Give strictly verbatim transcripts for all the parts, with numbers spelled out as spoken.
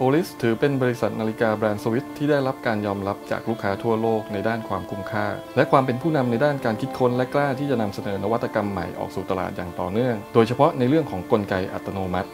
Oris ถือเป็นบริษัทนาฬิกาแบรนด์สวิสที่ได้รับการยอมรับจากลูกค้าทั่วโลกในด้านความคุ้มค่าและความเป็นผู้นำในด้านการคิดค้นและกล้าที่จะนำเสนอนวัตกรรมใหม่ออกสู่ตลาดอย่างต่อเนื่องโดยเฉพาะในเรื่องของกลไกอัตโนมัติ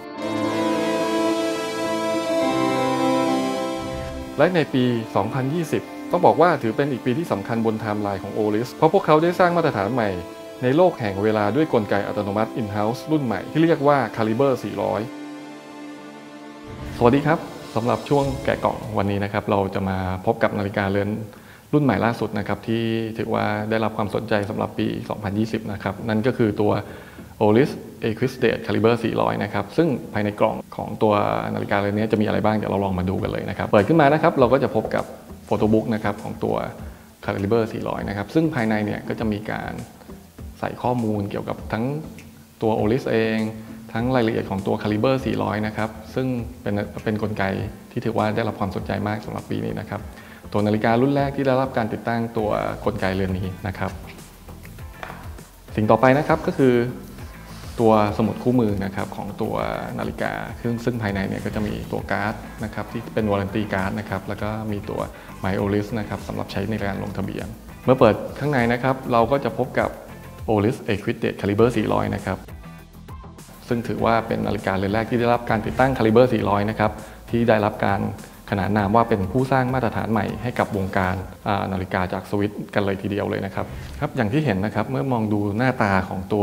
และในปี สองพันยี่สิบ ต้องบอกว่าถือเป็นอีกปีที่สำคัญบนไทม์ไลน์ของ Oris เพราะพวกเขาได้สร้างมาตรฐานใหม่ในโลกแห่งเวลาด้วยกลไกอัตโนมัติ In-house รุ่นใหม่ที่เรียกว่า Caliber สี่ร้อย สวัสดีครับสำหรับช่วงแกะกล่องวันนี้นะครับเราจะมาพบกับนาฬิกาเรือนรุ่นใหม่ล่าสุดนะครับที่ถือว่าได้รับความสนใจสำหรับปี สองพันยี่สิบ นะครับนั่นก็คือตัว Oris Equidate Caliber สี่ร้อย นะครับซึ่งภายในกล่องของตัวนาฬิกาเรือนนี้จะมีอะไรบ้างเดี๋ยวเราลองมาดูกันเลยนะครับเปิดขึ้นมานะครับเราก็จะพบกับโฟโต้บุ๊กนะครับของตัว Caliber สี่ร้อย นะครับซึ่งภายในเนี่ยก็จะมีการใส่ข้อมูลเกี่ยวกับทั้งตัว Oris เองทั้งรายละเอียดของตัว Caliber สี่ร้อย นะครับซึ่งเป็นเป็นกลไกที่ถือว่าได้รับความสนใจมากสำหรับปีนี้นะครับตัวนาฬิการุ่นแรกที่ได้รับการติดตั้งตัวกลไกเรือนนี้นะครับสิ่งต่อไปนะครับก็คือตัวสมุดคู่มือนะครับของตัวนาฬิกาซึ่งซึ่งภายในเนี่ยก็จะมีตัวการ์ดนะครับที่เป็นวารันตีการ์ดนะครับแล้วก็มีตัว My Oris นะครับสำหรับใช้ในการลงทะเบียนเมื่อเปิดข้างในนะครับเราก็จะพบกับ Oris Equidate Caliber สี่ร้อย นะครับซึ่งถือว่าเป็นนาฬิกาเรือนแรกที่ได้รับการติดตั้ง Caliber สี่ร้อย นะครับที่ได้รับการขนานนามว่าเป็นผู้สร้างมาตรฐานใหม่ให้กับวงการนาฬิกาจากสวิสกันเลยทีเดียวเลยนะครับครับอย่างที่เห็นนะครับเมื่อมองดูหน้าตาของตัว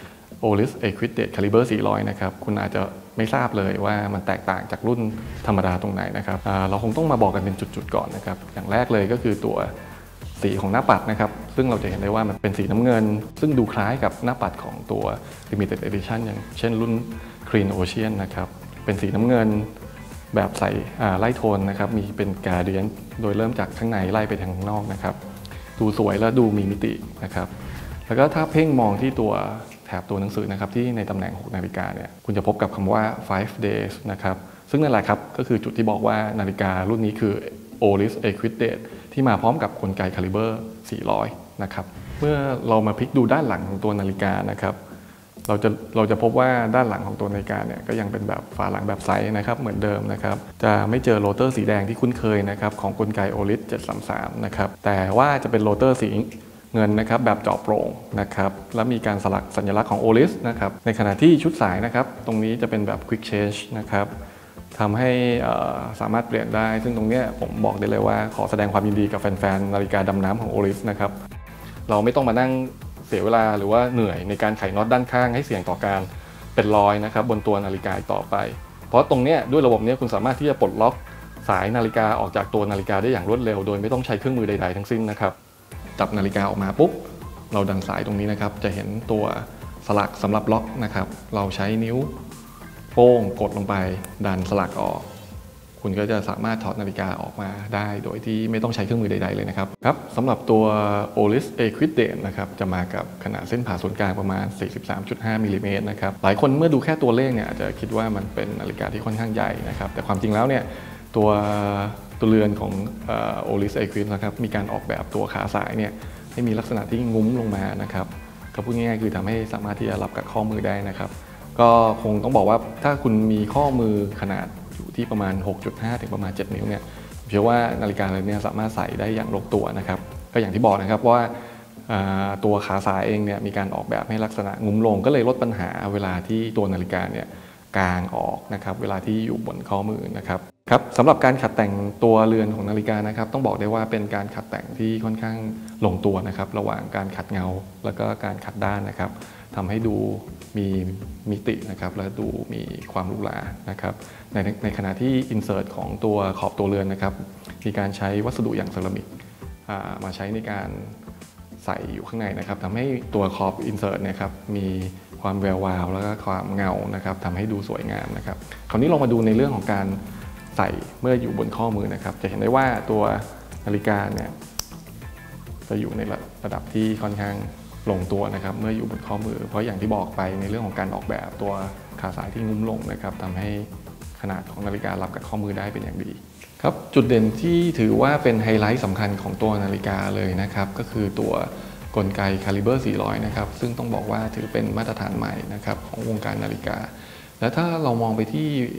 Oris Equidate Caliber สี่ร้อย นะครับคุณอาจจะไม่ทราบเลยว่ามันแตกต่างจากรุ่นธรรมดาตรงไหนนะครับเราคงต้องมาบอกกันเป็นจุดๆก่อนนะครับอย่างแรกเลยก็คือตัวสีของหน้าปัดนะครับซึ่งเราจะเห็นได้ว่ามันเป็นสีน้ำเงินซึ่งดูคล้ายกับหน้าปัดของตัว Limited Edition อย่างเช่นรุ่น Clean Ocean นะครับเป็นสีน้ำเงินแบบใส่ไล่โทนนะครับมีเป็นกราเดียนโดยเริ่มจากข้างในไล่ไปทางข้างนอกนะครับดูสวยและดูมีมิตินะครับแล้วก็ถ้าเพ่งมองที่ตัวแถบตัวหนังสือนะครับที่ในตำแหน่งของนาฬิกาเนี่ยคุณจะพบกับคำว่า five days นะครับซึ่งนั่นแหละครับก็คือจุดที่บอกว่านาฬิการุ่นนี้คือ Oris Equidate ที่มาพร้อมกับกลไก Caliber สี่ร้อย นะครับเมื่อเรามาพลิกดูด้านหลังของตัวนาฬิกานะครับเราจะเราจะพบว่าด้านหลังของตัวนาฬิกาเนี่ยก็ยังเป็นแบบฝาหลังแบบใสนะครับเหมือนเดิมนะครับจะไม่เจอโรเตอร์สีแดงที่คุ้นเคยนะครับของกลไก Oris เจ็ดสามสามนะครับแต่ว่าจะเป็นโรเตอร์สีเงินนะครับแบบเจาะโปร่งนะครับและมีการสลักสัญลักษณ์ของ Oris นะครับในขณะที่ชุดสายนะครับตรงนี้จะเป็นแบบ Quick Change นะครับทำให้สามารถเปลี่ยนได้ซึ่งตรงนี้ผมบอกได้เลยว่าขอแสดงความยินดีกับแฟนๆนาฬิกาดำน้ำของ Oris นะครับเราไม่ต้องมานั่งเสียเวลาหรือว่าเหนื่อยในการไขน็อตด้านข้างให้เสี่ยงต่อการเป็นรอยนะครับบนตัวนาฬิกาต่อไปเพราะตรงนี้ด้วยระบบนี้คุณสามารถที่จะปลดล็อกสายนาฬิกาออกจากตัวนาฬิกาได้อย่างรวดเร็วโดยไม่ต้องใช้เครื่องมือใดๆทั้งสิ้นนะครับจับนาฬิกาออกมาปุ๊บเราดันสายตรงนี้นะครับจะเห็นตัวสลักสำหรับล็อกนะครับเราใช้นิ้วโป้งกดลงไปดันสลักออกคุณก็จะสามารถถอดนาฬิกาออกมาได้โดยที่ไม่ต้องใช้เครื่องมือใดๆเลยนะครับครับสำหรับตัว Oris Equidate นะครับจะมากับขนาดเส้นผ่าศูนย์กลางประมาณ สี่สิบสามจุดห้า มิลลิเมตรนะครับหลายคนเมื่อดูแค่ตัวเลขเนี่ยอาจจะคิดว่ามันเป็นนาฬิกาที่ค่อนข้างใหญ่นะครับแต่ความจริงแล้วเนี่ยตัวตัวเรือนของ Oris Equidate นะครับมีการออกแบบตัวขาสายเนี่ยให้มีลักษณะที่งุ้มลงมานะครับก็พูดง่ายๆคือทำให้สามารถที่จะรับกับข้อมือได้นะครับก็คงต้องบอกว่าถ้าคุณมีข้อมือขนาดอยู่ที่ประมาณ หกจุดห้า ถึงประมาณ เจ็ด นิ้วเนี่ยเชื่อว่านาฬิกาเรือนนี้สามารถใส่ได้อย่างลงตัวนะครับก็อย่างที่บอกนะครับว่าตัวขาสายเองเนี่ยมีการออกแบบให้ลักษณะงุ้มลงก็เลยลดปัญหาเวลาที่ตัวนาฬิกาเนี่ยกางออกนะครับเวลาที่อยู่บนข้อมือนะครับครับสำหรับการขัดแต่งตัวเรือนของนาฬิกานะครับต้องบอกได้ว่าเป็นการขัดแต่งที่ค่อนข้างลงตัวนะครับระหว่างการขัดเงาแล้วก็การขัดด้านนะครับทำให้ดูมีมิตินะครับและดูมีความหรูหรานะครับในในขณะที่อินเสิร์ตของตัวขอบตัวเรือนนะครับมีการใช้วัสดุอย่างเซรามิกมาใช้ในการใส่อยู่ข้างในนะครับทำให้ตัวขอบอินเสิร์ตนะครับมีความแวววาวแล้วก็ความเงานะครับทำให้ดูสวยงามนะครับคราวนี้ลองมาดูในเรื่องของการใส่เมื่ออยู่บนข้อมือนะครับจะเห็นได้ว่าตัวนาฬิกาเนี่ยจะอยู่ในระดับที่ค่อนข้างลงตัวนะครับเมื่ออยู่บนข้อมือเพราะอย่างที่บอกไปในเรื่องของการออกแบบตัวขาสายที่งุ้มลงนะครับทำให้ขนาดของนาฬิการับกับข้อมือได้เป็นอย่างดีครับจุดเด่นที่ถือว่าเป็นไฮไลท์สำคัญของตัวนาฬิกาเลยนะครับก็คือตัวกลไก Caliber สี่ร้อย นะครับซึ่งต้องบอกว่าถือเป็นมาตรฐานใหม่นะครับของวงการนาฬิกาและถ้าเรามองไปที่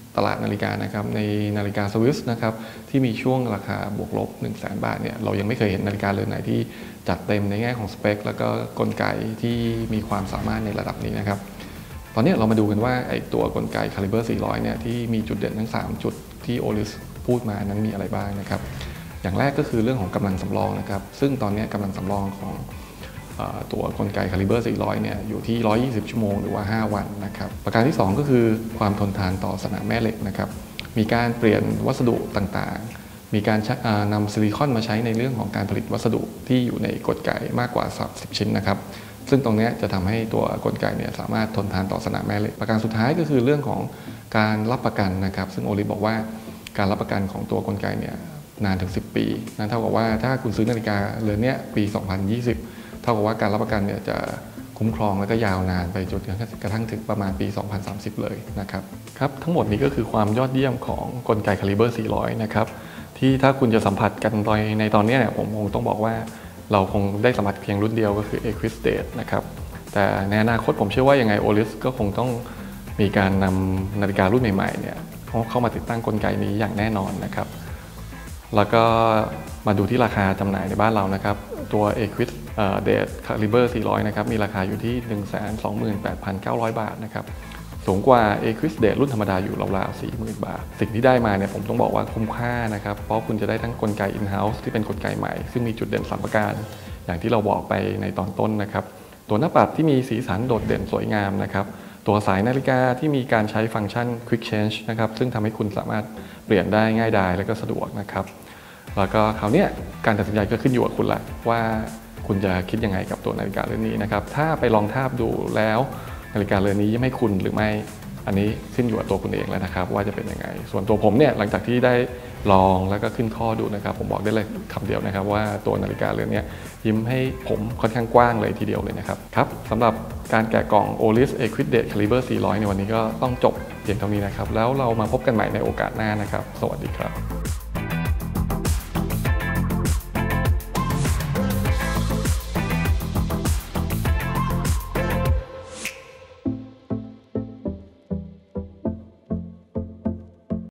ตลาดนาฬิกานะครับในนาฬิกาสวิสนะครับที่มีช่วงราคาบวกลบ หนึ่งแสน บาทเนี่ยเรายังไม่เคยเห็นนาฬิกาเรือนไหนที่จัดเต็มในแง่ของสเปคแล้วก็กลไกที่มีความสามารถในระดับนี้นะครับตอนนี้เรามาดูกันว่าไอ้ตัวกลไก Caliber สี่ร้อยเนี่ยที่มีจุดเด่นทั้งสามจุดที่ Oris พูดมานั้นมีอะไรบ้างนะครับอย่างแรกก็คือเรื่องของกำลังสำรองนะครับซึ่งตอนนี้กำลังสำรองของตัวกลไก Caliber สี่ร้อยเนี่ยอยู่ที่หนึ่งร้อยยี่สิบชั่วโมงหรือว่าห้าวันนะครับประการที่สองก็คือความทนทานต่อสนามแม่เหล็กนะครับมีการเปลี่ยนวัสดุต่างๆมีการนำซิลิคอนมาใช้ในเรื่องของการผลิตวัสดุที่อยู่ในกลไกมากกว่าสามสิบชิ้นนะครับซึ่งตรงนี้จะทำให้ตัวกลไกเนี่ยสามารถทนทานต่อสนามแม่เหล็กประการสุดท้ายก็คือเรื่องของการรับประกันนะครับซึ่งโอลิฟบอกว่าการรับประกันของตัวกลไกเนี่ยนานถึงสิบปีนั่นเท่ากับว่าถ้าคุณซื้อนาฬิกาเรือนนี้ปีสองพันยี่สิบเท่ากับว่าการรับประกันเนี่ยจะคุ้มครองและก็ยาวนานไปจนกระทั่งถึงประมาณปีสองพันสามสิบเลยนะครับครับทั้งหมดนี้ก็คือความยอดเยี่ยมของกลไก Caliber สี่ร้อยนะครับที่ถ้าคุณจะสัมผัสกันโดยในตอนนี้เนี่ยผมคงต้องบอกว่าเราคงได้สัมผัสเพียงรุ่นเดียวก็คือ Equidate นะครับแต่ในอนาคตผมเชื่อว่ายังไง Oris ก็คงต้องมีการนำนาฬิการุ่นใหม่ๆเนี่ยเข้ามาติดตั้งกลไกนี้อย่างแน่นอนนะครับแล้วก็มาดูที่ราคาจำหน่ายในบ้านเรานะครับตัว Equidate Caliber สี่ร้อยนะครับมีราคาอยู่ที่ หนึ่งแสนสองหมื่นแปดพันเก้าร้อย บาทนะครับสูงกว่า Equidate รุ่นธรรมดาอยู่ราวๆ สี่หมื่น บาทสิ่งที่ได้มาเนี่ยผมต้องบอกว่าคุ้มค่านะครับเพราะคุณจะได้ทั้งกลไก in-house ที่เป็นกลไกใหม่ซึ่งมีจุดเด่นสามประการอย่างที่เราบอกไปในตอนต้นนะครับตัวหน้าปัดที่มีสีสันโดดเด่นสวยงามนะครับตัวสายนาฬิกาที่มีการใช้ฟังก์ชัน Quick Change นะครับซึ่งทำให้คุณสามารถเปลี่ยนได้ง่ายดายและก็สะดวกนะครับแล้วก็คราวนี้การตัดสินใจก็ขึ้นอยู่กับคุณละว่าคุณจะคิดยังไงกับตัวนาฬิกาเรือนนี้นะครับถ้าไปลองทาบดูแล้วนาฬิกาเรือนนี้ไม่คุณหรือไม่อันนี้ขึ้นอยู่กับตัวคุณเองแล้วนะครับว่าจะเป็นยังไงส่วนตัวผมเนี่ยหลังจากที่ได้ลองแล้วก็ขึ้นข้อดูนะครับผมบอกได้เลยคำเดียวนะครับว่าตัวนาฬิกาเรือนนี้ยิ้มให้ผมค่อนข้างกว้างเลยทีเดียวเลยนะครับครับสำหรับการแกะกล่อง Oris Equidate Caliber สี่ร้อยในวันนี้ก็ต้องจบเพียงเท่านี้นะครับแล้วเรามาพบกันใหม่ในโอกาสหน้านะครับสวัสดีครับ